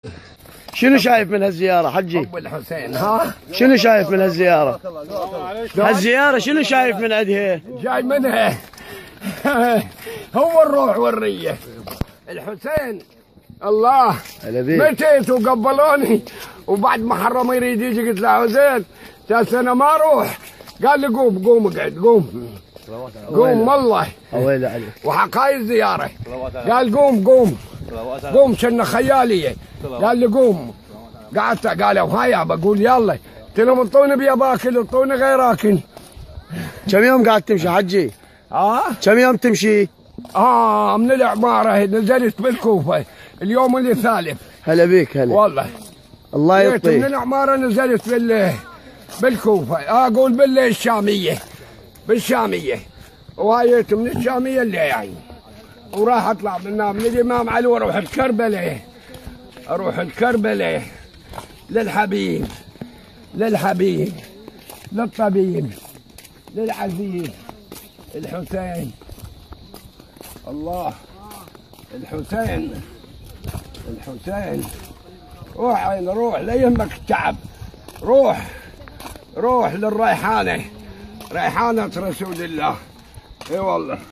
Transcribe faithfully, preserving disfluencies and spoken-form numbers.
شنو شايف من هالزيارة حجي؟ ابو الحسين ها؟ شنو شايف من هالزيارة؟ هالزيارة شنو شايف من عندها؟ جاي منها هو الروح والرية الحسين. الله مشيت وقبلوني، وبعد ما حرم يريد يجي قلت له حسين ثلاث سنة ما اروح. قال لي قوم قوم اقعد قوم قوم والله ويلي عليك. وحقاي الزيارة قال قوم قوم قوم شن خيالية. قال لي قوم. قعدت قال وهايا بقول يلا. قلت لهم انطوني بيا باكل انطوني غير اكل. كم يوم قاعد تمشي حجي؟ اه كم يوم تمشي؟ اه من العمارة نزلت بالكوفة اليوم اللي ثالث. هلا بيك هلا والله الله يعطيك. من العمارة نزلت بال بالكوفة آه اقول بالشامية بالشامية وهايت من الشامية اللي يعني وراح اطلع منها من الامام علي واروح الكربلة اروح الكربلة للحبيب للحبيب للطبيب للعزيز الحسين. الله الحسين الحسين روح عين روح لا يهمك التعب. روح روح للريحانة ريحانة رسول الله. اي والله.